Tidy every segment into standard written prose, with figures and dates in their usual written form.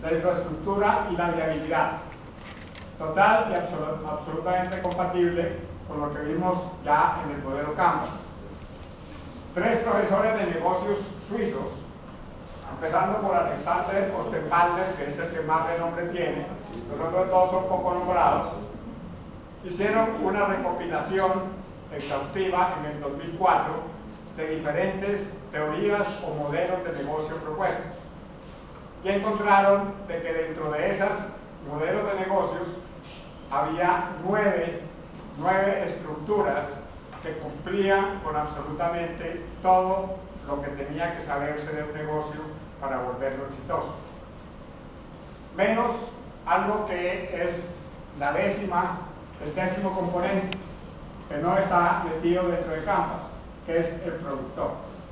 la infraestructura y la viabilidad. Total y absolutamente compatible con lo que vimos ya en el modelo Canvas. 3 profesores de negocios suizos, empezando por Alexander Osterwalder, que es el que más renombre tiene, los otros dos son poco nombrados, hicieron una recopilación exhaustiva en el 2004 de diferentes teorías o modelos de negocio propuestos, y encontraron de que dentro de esos modelos de negocios había nueve estructuras que cumplían con absolutamente todo lo que tenía que saberse de un negocio para volverlo exitoso. Menos algo que es el 10º componente, que no está metido dentro de Canvas, que es el productor.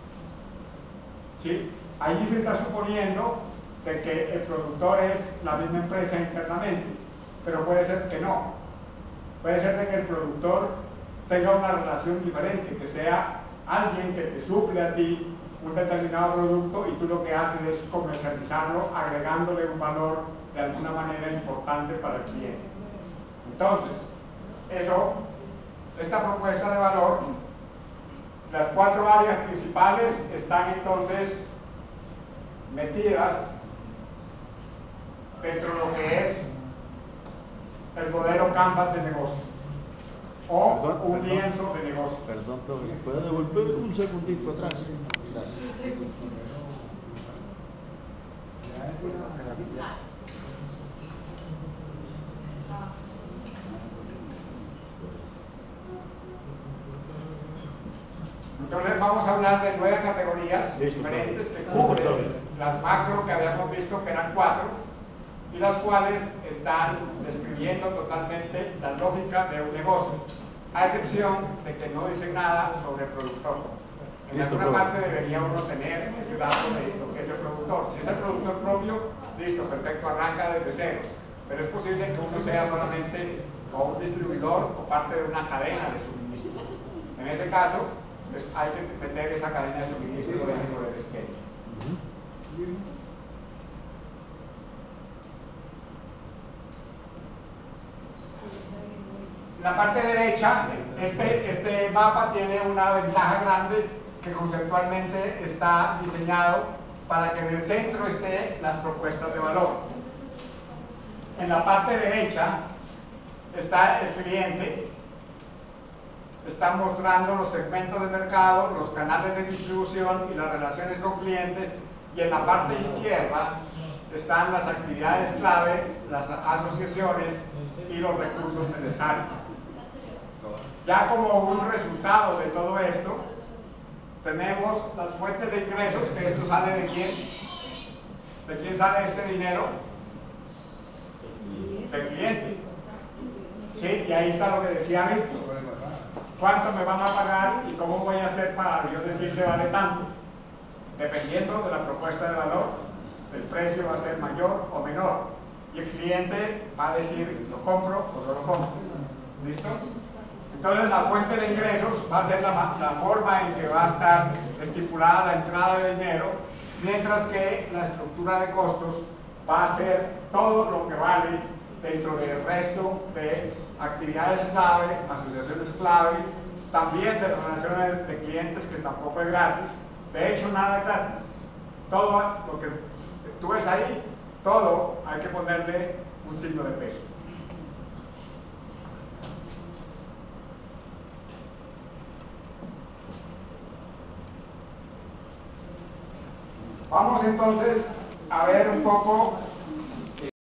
¿Sí? Allí se está suponiendo de que el productor es la misma empresa internamente, pero puede ser que no. Puede ser de que el productor tenga una relación diferente, que sea alguien que te suple a ti un determinado producto y tú lo que haces es comercializarlo agregándole un valor de alguna manera importante para el cliente. Entonces, esta propuesta de valor, las 4 áreas principales están entonces metidas dentro de lo que es el modelo Canvas de negocio o un lienzo de negocio. Perdón, pero ¿se puede devolver un segundito atrás? Gracias. Entonces vamos a hablar de 9 categorías diferentes que cubren las macro que habíamos visto que eran 4 y las cuales están describiendo totalmente la lógica de un negocio, a excepción de que no dicen nada sobre el productor. En alguna parte debería uno tener ese dato de lo que es el productor. Si es el productor propio, listo, perfecto, arranca desde cero. Pero es posible que uno sea solamente o un distribuidor o parte de una cadena de suministro. En ese caso, pues hay que meter esa cadena de suministro dentro del esquema. En la parte derecha, este mapa tiene una ventaja grande que conceptualmente está diseñado para que en el centro estén las propuestas de valor. En la parte derecha está el cliente, está mostrando los segmentos de mercado, los canales de distribución y las relaciones con clientes, y en la parte izquierda están las actividades clave, las asociaciones y los recursos necesarios. Ya como un resultado de todo esto, tenemos las fuentes de ingresos, que esto sale de quién. ¿De quién sale este dinero? Del cliente. ¿Sí? Y ahí está lo que decía Víctor. ¿Cuánto me van a pagar y cómo voy a hacer para yo decirle vale tanto? Dependiendo de la propuesta de valor, el precio va a ser mayor o menor. Y el cliente va a decir, ¿lo compro o no lo compro? ¿Listo? Entonces la fuente de ingresos va a ser la forma en que va a estar estipulada la entrada de dinero, mientras que la estructura de costos va a ser todo lo que vale dentro del resto de actividades clave, asociaciones clave, también de relaciones de clientes, que tampoco es gratis. De hecho, nada es gratis. Todo lo que tú ves ahí, todo hay que ponerle un signo de peso. Vamos entonces a ver un poco